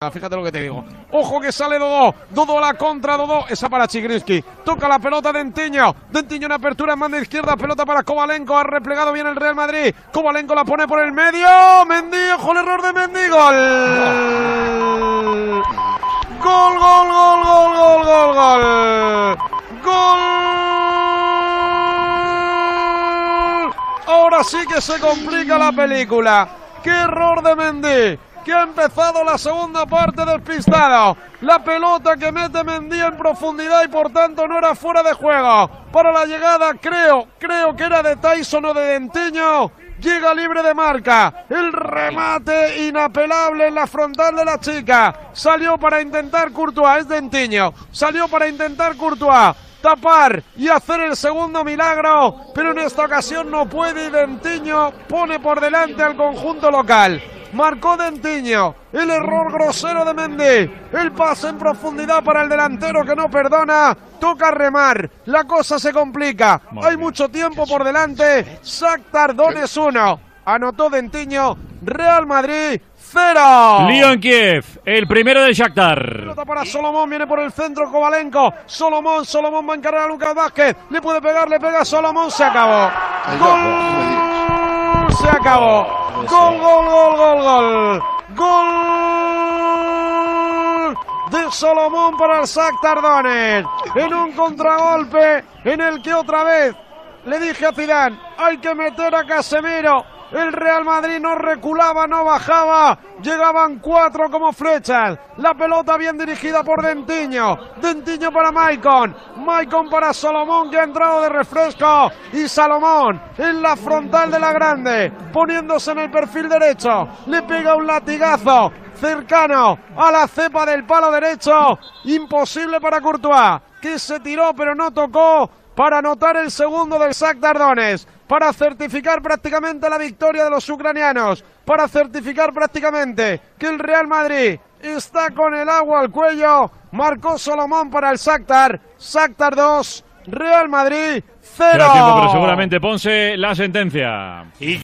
Fíjate lo que te digo. Ojo que sale Dodó. Dodó a la contra, Dodó. Esa para Chigrinsky. Toca la pelota Dentiño. Dentiño en apertura en banda izquierda. Pelota para Kovalenko. Ha replegado bien el Real Madrid. Kovalenko la pone por el medio. Mendy. Ojo el error de Mendy. Gol. Gol, gol, gol, gol, gol, gol, gol. Gol. Ahora sí que se complica la película. ¡Qué error de Mendy! Que ha empezado la segunda parte despistado. La pelota que mete Mendy en profundidad y por tanto no era fuera de juego. Para la llegada creo que era de Tyson o de Dentiño. Llega libre de marca. El remate inapelable en la frontal de la chica. Salió para intentar Courtois, es Dentiño. Salió para intentar Courtois tapar y hacer el segundo milagro, pero en esta ocasión no puede y Dentiño pone por delante al conjunto local. Marcó Dentiño, el error grosero de Mendy, el pase en profundidad para el delantero que no perdona, toca remar, la cosa se complica, hay mucho tiempo por delante, Shakhtar Donetsk 1, anotó Dentiño, Real Madrid 0. Lío en Kiev, el primero del Shakhtar. Pelota para Solomón, viene por el centro Kovalenko. Solomón va a encargar a Lucas Vázquez. Le puede pegar, le pega Solomón, se acabó. Gol, se acabó. Gol, gol, gol, gol, gol. Gol de Solomón para el Shakhtar Donetsk. En un contragolpe en el que otra vez le dije a Zidane, hay que meter a Casemiro. El Real Madrid no reculaba, no bajaba. Llegaban 4 como flechas. La pelota bien dirigida por Dentiño. Dentiño para Maicon. Maicon para Solomón, que ha entrado de refresco. Y Salomón en la frontal de la grande, poniéndose en el perfil derecho. Le pega un latigazo cercano a la cepa del palo derecho. Imposible para Courtois, que se tiró pero no tocó, para anotar el segundo del Shakhtar Donetsk, para certificar prácticamente la victoria de los ucranianos, para certificar prácticamente que el Real Madrid está con el agua al cuello. Marcó Solomón para el Shakhtar, Shakhtar 2, Real Madrid 0. Queda tiempo, pero seguramente Ponce la sentencia.